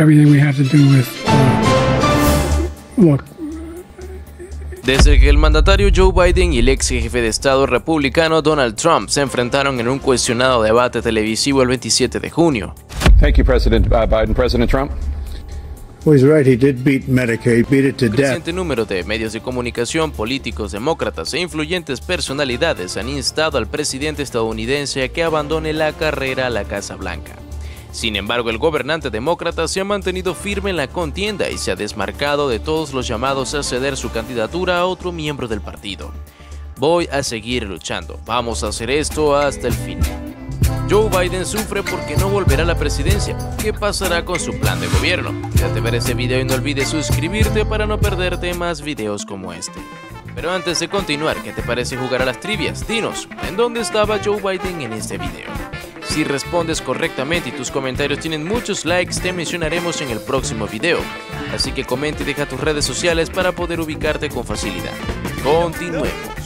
everything we had to do with look. Desde que el mandatario Joe Biden y el ex jefe de Estado republicano Donald Trump se enfrentaron en un cuestionado debate televisivo el 27 de junio. Thank you, President Biden. President Trump. Well, he's right. He did beat Medicaid, beat it to Un death. creciente número de medios de comunicación, políticos, demócratas e influyentes personalidades han instado al presidente estadounidense a que abandone la carrera a la Casa Blanca. Sin embargo, el gobernante demócrata se ha mantenido firme en la contienda y se ha desmarcado de todos los llamados a ceder su candidatura a otro miembro del partido. Voy a seguir luchando. Vamos a hacer esto hasta el fin. Joe Biden sufre porque no volverá a la presidencia. ¿Qué pasará con su plan de gobierno? Quédate a ver este video y no olvides suscribirte para no perderte más videos como este. Pero antes de continuar, ¿qué te parece jugar a las trivias? Dinos, ¿en dónde estaba Joe Biden en este video? Si respondes correctamente y tus comentarios tienen muchos likes, te mencionaremos en el próximo video. Así que comenta y deja tus redes sociales para poder ubicarte con facilidad. Continuemos.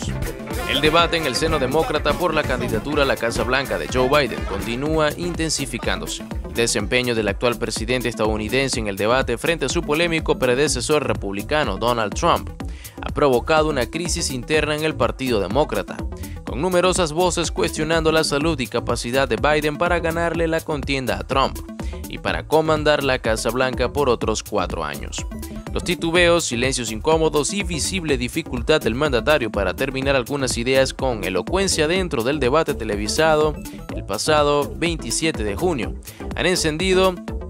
El debate en el seno demócrata por la candidatura a la Casa Blanca de Joe Biden continúa intensificándose. El desempeño del actual presidente estadounidense en el debate frente a su polémico predecesor republicano Donald Trump ha provocado una crisis interna en el Partido Demócrata, con numerosas voces cuestionando la salud y capacidad de Biden para ganarle la contienda a Trump y para comandar la Casa Blanca por otros 4 años. Los titubeos, silencios incómodos y visible dificultad del mandatario para terminar algunas ideas con elocuencia dentro del debate televisado el pasado 27 de junio han encendido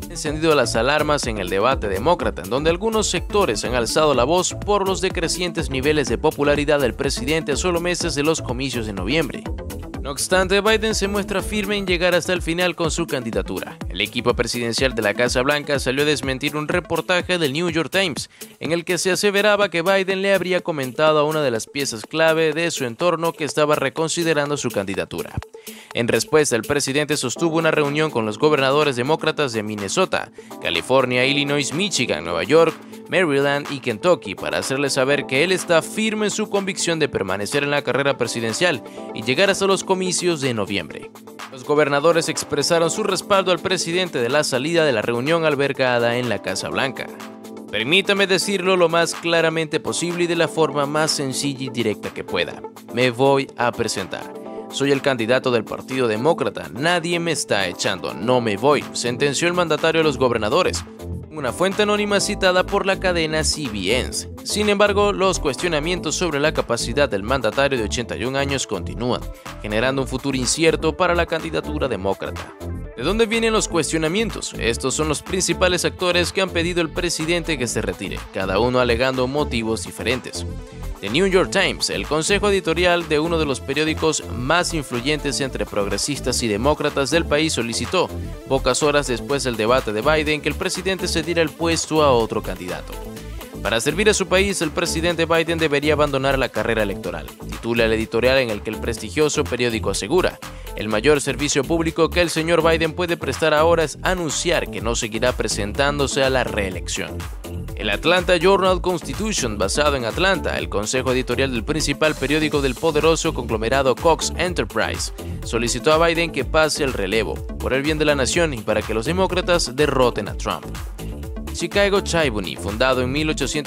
las alarmas en el debate demócrata, en donde algunos sectores han alzado la voz por los decrecientes niveles de popularidad del presidente a solo meses de los comicios de noviembre. No obstante, Biden se muestra firme en llegar hasta el final con su candidatura. El equipo presidencial de la Casa Blanca salió a desmentir un reportaje del New York Times en el que se aseveraba que Biden le habría comentado a una de las piezas clave de su entorno que estaba reconsiderando su candidatura. En respuesta, el presidente sostuvo una reunión con los gobernadores demócratas de Minnesota, California, Illinois, Michigan, Nueva York, Maryland y Kentucky para hacerles saber que él está firme en su convicción de permanecer en la carrera presidencial y llegar hasta los comicios de noviembre. Los gobernadores expresaron su respaldo al presidente de la salida de la reunión albergada en la Casa Blanca. Permítame decirlo lo más claramente posible y de la forma más sencilla y directa que pueda. Me voy a presentar. Soy el candidato del Partido Demócrata. Nadie me está echando. No me voy, sentenció el mandatario a los gobernadores, una fuente anónima citada por la cadena CBS. Sin embargo, los cuestionamientos sobre la capacidad del mandatario de 81 años continúan, generando un futuro incierto para la candidatura demócrata. ¿De dónde vienen los cuestionamientos? Estos son los principales actores que han pedido al presidente que se retire, cada uno alegando motivos diferentes. The New York Times, el consejo editorial de uno de los periódicos más influyentes entre progresistas y demócratas del país, solicitó, pocas horas después del debate de Biden, que el presidente cediera el puesto a otro candidato. Para servir a su país, el presidente Biden debería abandonar la carrera electoral, titula el editorial en el que el prestigioso periódico asegura. El mayor servicio público que el señor Biden puede prestar ahora es anunciar que no seguirá presentándose a la reelección. El Atlanta Journal-Constitution, basado en Atlanta, el consejo editorial del principal periódico del poderoso conglomerado Cox Enterprise, solicitó a Biden que pase el relevo, por el bien de la nación y para que los demócratas derroten a Trump. Chicago Tribune, fundado en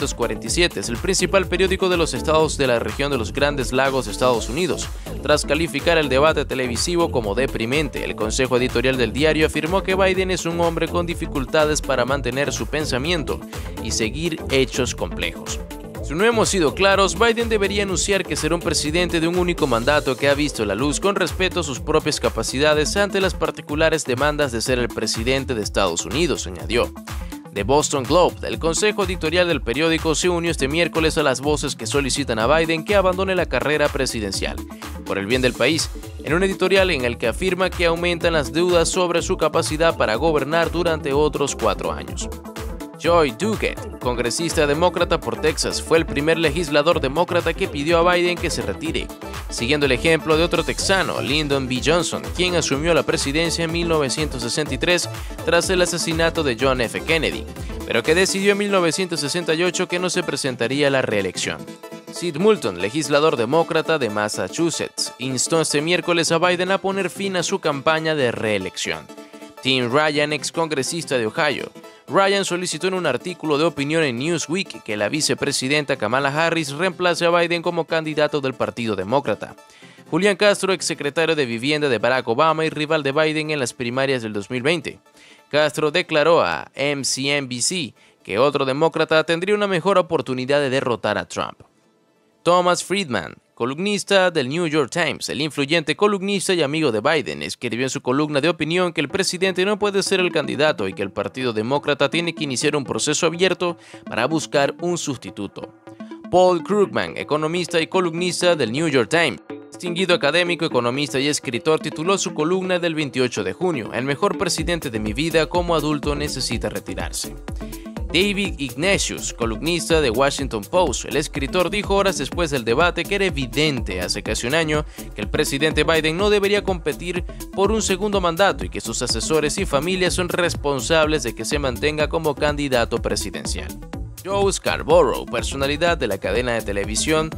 1847, es el principal periódico de los estados de la región de los Grandes Lagos de Estados Unidos. Tras calificar el debate televisivo como deprimente, el consejo editorial del diario afirmó que Biden es un hombre con dificultades para mantener su pensamiento y seguir hechos complejos. Si no hemos sido claros, Biden debería anunciar que será un presidente de un único mandato que ha visto la luz con respeto a sus propias capacidades ante las particulares demandas de ser el presidente de Estados Unidos, añadió. The Boston Globe, el consejo editorial del periódico, se unió este miércoles a las voces que solicitan a Biden que abandone la carrera presidencial, por el bien del país, en un editorial en el que afirma que aumentan las dudas sobre su capacidad para gobernar durante otros 4 años. Joy Duquette, congresista demócrata por Texas, fue el primer legislador demócrata que pidió a Biden que se retire, siguiendo el ejemplo de otro texano, Lyndon B. Johnson, quien asumió la presidencia en 1963 tras el asesinato de John F. Kennedy, pero que decidió en 1968 que no se presentaría a la reelección. Sid Moulton, legislador demócrata de Massachusetts, instó este miércoles a Biden a poner fin a su campaña de reelección. Tim Ryan, ex congresista de Ohio, Ryan solicitó en un artículo de opinión en Newsweek que la vicepresidenta Kamala Harris reemplace a Biden como candidato del Partido Demócrata. Julián Castro, exsecretario de Vivienda de Barack Obama y rival de Biden en las primarias del 2020. Castro declaró a MSNBC que otro demócrata tendría una mejor oportunidad de derrotar a Trump. Thomas Friedman, columnista del New York Times, el influyente columnista y amigo de Biden, escribió en su columna de opinión que el presidente no puede ser el candidato y que el Partido Demócrata tiene que iniciar un proceso abierto para buscar un sustituto. Paul Krugman, economista y columnista del New York Times, distinguido académico, economista y escritor, tituló su columna del 28 de junio, "El mejor presidente de mi vida como adulto necesita retirarse". David Ignatius, columnista de Washington Post, el escritor, dijo horas después del debate que era evidente hace casi un año que el presidente Biden no debería competir por un segundo mandato y que sus asesores y familia son responsables de que se mantenga como candidato presidencial. Joe Scarborough, personalidad de la cadena de televisión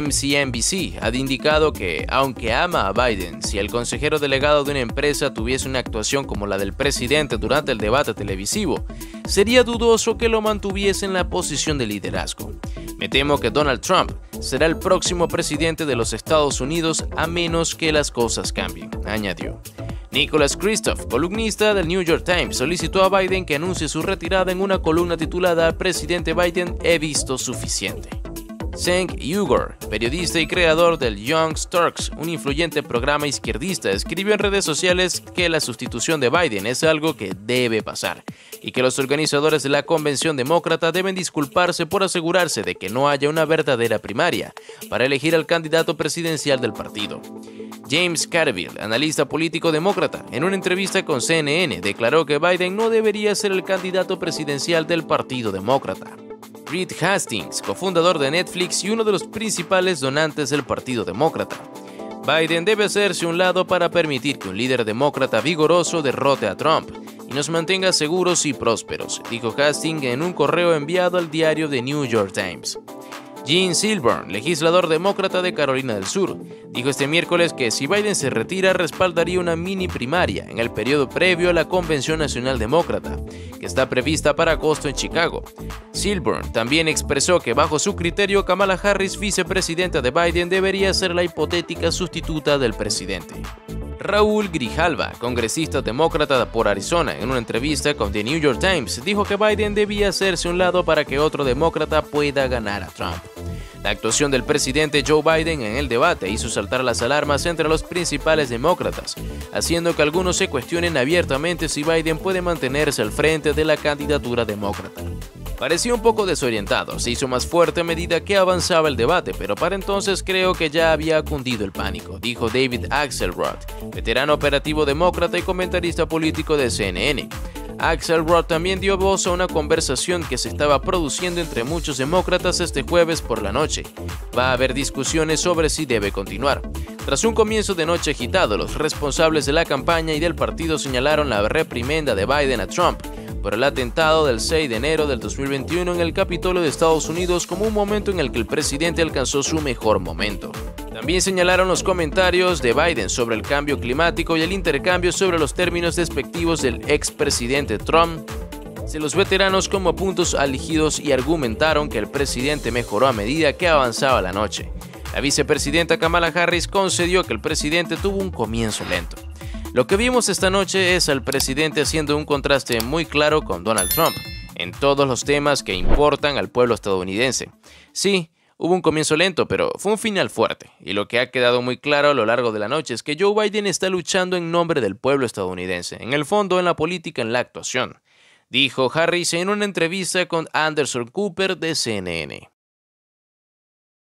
MSNBC, ha indicado que, aunque ama a Biden, si el consejero delegado de una empresa tuviese una actuación como la del presidente durante el debate televisivo, sería dudoso que lo mantuviese en la posición de liderazgo. Me temo que Donald Trump será el próximo presidente de los Estados Unidos a menos que las cosas cambien, añadió. Nicholas Kristof, columnista del New York Times, solicitó a Biden que anuncie su retirada en una columna titulada "Presidente Biden, he visto suficiente". Cenk Uygur, periodista y creador del Young Turks, un influyente programa izquierdista, escribió en redes sociales que la sustitución de Biden es algo que debe pasar y que los organizadores de la convención demócrata deben disculparse por asegurarse de que no haya una verdadera primaria para elegir al candidato presidencial del partido. James Carville, analista político demócrata, en una entrevista con CNN, declaró que Biden no debería ser el candidato presidencial del Partido Demócrata. Reed Hastings, cofundador de Netflix y uno de los principales donantes del Partido Demócrata. Biden debe hacerse a un lado para permitir que un líder demócrata vigoroso derrote a Trump y nos mantenga seguros y prósperos, dijo Hastings en un correo enviado al diario The New York Times. Gene Silburn, legislador demócrata de Carolina del Sur, dijo este miércoles que si Biden se retira respaldaría una mini primaria en el periodo previo a la Convención Nacional Demócrata, que está prevista para agosto en Chicago. Silburn también expresó que bajo su criterio Kamala Harris, vicepresidenta de Biden, debería ser la hipotética sustituta del presidente. Raúl Grijalva, congresista demócrata por Arizona, en una entrevista con The New York Times, dijo que Biden debía hacerse a un lado para que otro demócrata pueda ganar a Trump. La actuación del presidente Joe Biden en el debate hizo saltar las alarmas entre los principales demócratas, haciendo que algunos se cuestionen abiertamente si Biden puede mantenerse al frente de la candidatura demócrata. Parecía un poco desorientado, se hizo más fuerte a medida que avanzaba el debate, pero para entonces creo que ya había cundido el pánico, dijo David Axelrod, veterano operativo demócrata y comentarista político de CNN. Axelrod también dio voz a una conversación que se estaba produciendo entre muchos demócratas este jueves por la noche. Va a haber discusiones sobre si debe continuar. Tras un comienzo de noche agitado, los responsables de la campaña y del partido señalaron la reprimenda de Biden a Trump por el atentado del 6 de enero del 2021 en el Capitolio de Estados Unidos como un momento en el que el presidente alcanzó su mejor momento. También señalaron los comentarios de Biden sobre el cambio climático y el intercambio sobre los términos despectivos del expresidente Trump de los veteranos como puntos elegidos y argumentaron que el presidente mejoró a medida que avanzaba la noche. La vicepresidenta Kamala Harris concedió que el presidente tuvo un comienzo lento. Lo que vimos esta noche es al presidente haciendo un contraste muy claro con Donald Trump en todos los temas que importan al pueblo estadounidense. Sí, hubo un comienzo lento, pero fue un final fuerte, y lo que ha quedado muy claro a lo largo de la noche es que Joe Biden está luchando en nombre del pueblo estadounidense, en el fondo, en la política, en la actuación, dijo Harris en una entrevista con Anderson Cooper de CNN.